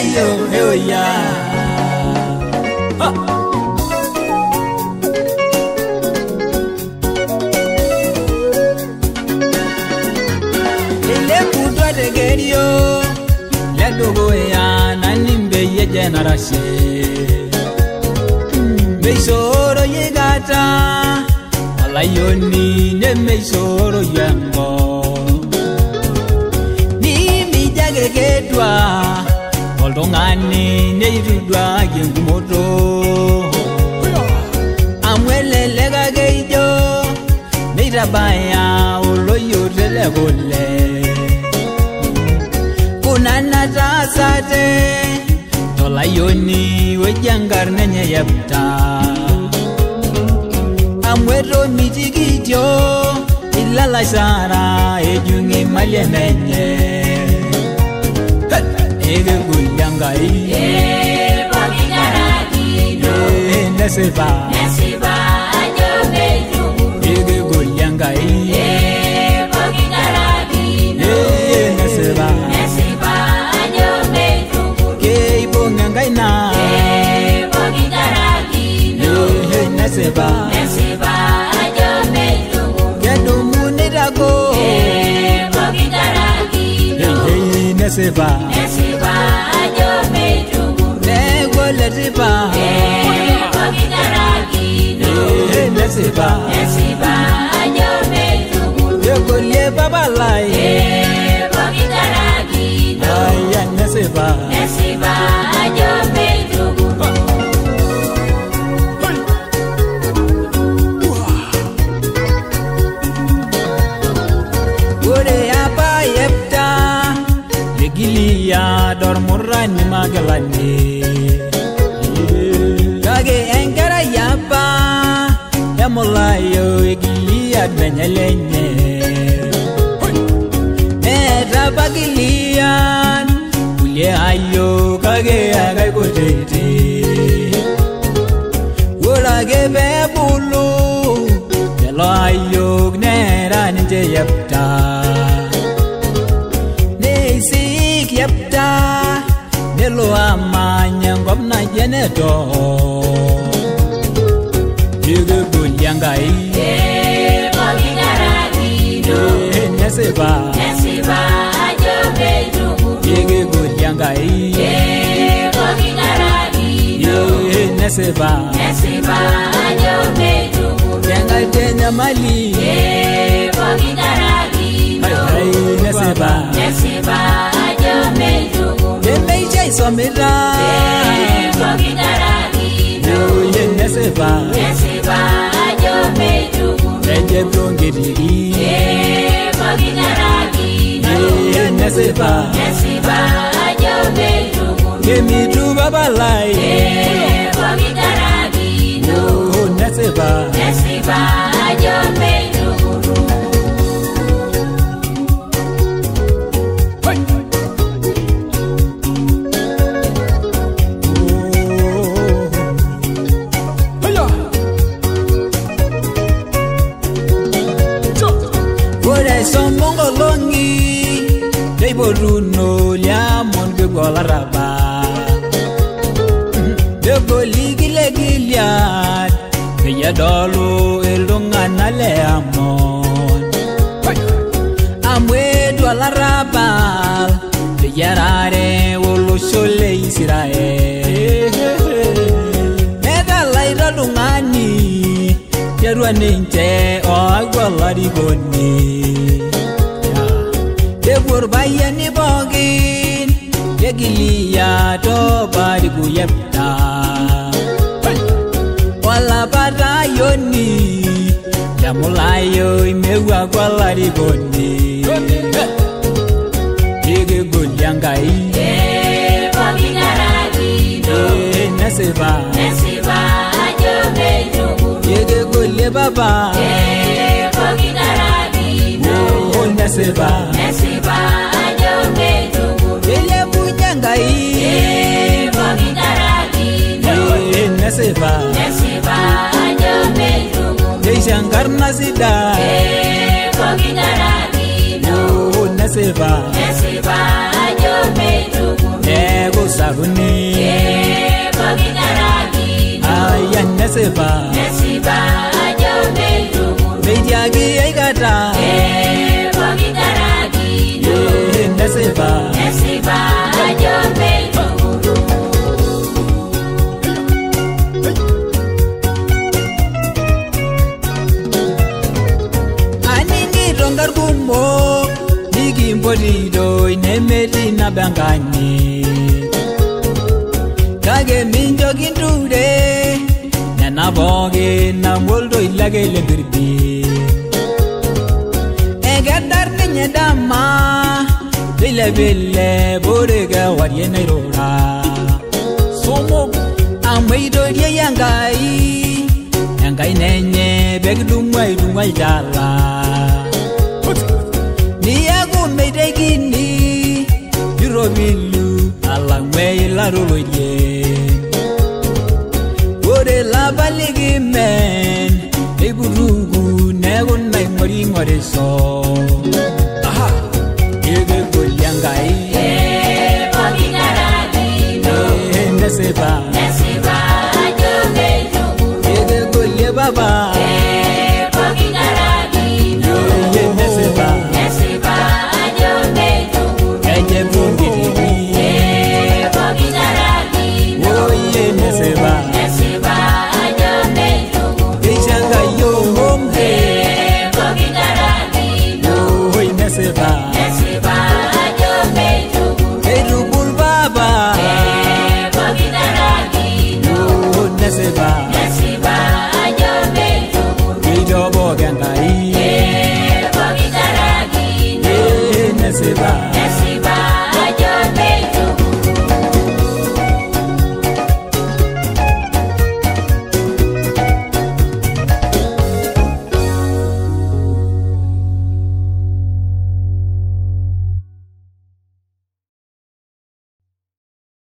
yo ya ele puto de gerio le dogo ya nanimbe ye generashe meisoro yegata alayoni ne meisoro yango ni mi jagegedwa oldongani ne yidwa yengumoto amwelele gagejo ne rabaya oloyo telegole kunana tasate tolayoni wejangar nenye yapta amweto mitigityo ilala sara ejungi malemenye ege gulyangai bogigaragino nesiba ajobe jugu ege gulyangai bogigaragino nesiba ajobe jugu ke ibongangai na bogigaragino nesiba ajobe jugu kedo munirago bogigaragino nesiba ajobe jugu negole tiba bogigaragino nesiba ajobe jugu yegolie babalai bogigaragino aya nesiba ajobe jugu ore apa yepta legilia dormurani magalani kage engara yapa yamulayo egilia benyelenye eta bagilian kulie ayo kage agai kotete ora ge bebulu kelo ayo gnera nje yapta neisik yapta nelo amanya ngomna jeneto yege gulyangai bogigaragino nesiba ajobe jugu yege gulyangai bogigaragino nesiba ajobe jugu yangai tenya mali bogigaragino hai nesiba ajobe jugu demeije isomira bogigaragino nesiba ajobe jugu eje brongediri bogigaragino nesiba ajobe jugu kemitu babalai bogigaragino nesiba ajobe jugu ore somongo longi deiboruno liamon begolaraba begoligilegiliat beyadolo elungana leamon amwedu alaraba beyarare woloshole Israel medalaira lungani yerwaninte oagwalarigoni debur bayani bogin yegilia to barigu yepta wala badayoni yamulayo imewa gwalarigoni yege gulyangai bogigaragino nesiba ajobe jugu yege gulle baba bogigaragino nesiba ajobe jugu ele bunyangai bogigaragino nesiba ajobe jugu Deishangarna sida bogigaragino nesiba ajobe medungu. Ego saruni. Bogi garagi. Ayan nesiba. Nesiba ajo medungu. Bejagi aikata. Bogi garagi. Nesiba. Nesiba ajo medungu. Anini rongar gumo. Nigi mbodido inemeti na bangani. Kage minjo gindude. Nana boge na moldo ilage lebirbi. Egadar ninya dama. Bile bile borega warye nairora. Somo amaido ye yangai. Yangai nenye begdumai dumai jala. Niago meidegini. Yurobilu alangwe la roloye. Ore la baligi men. Eburugu nego nai mori ngore so. Aha. Yege golyangai. Bogi garagi. Nesiba. Nesiba ajo medungu. Yege golye baba. Bogi garagi. Nesiba. Nesiba ajo medungu. Eje bungiri. Bogi garagi. Oye nesiba. Nesiba ajo medungu. Ishanga yo homhe. Bogi garagi. Oye nesiba. Nesiba ajo medungu. Erubul baba. Bogi garagi. Nesiba. Nesiba ajo medungu. Ijo bogangai.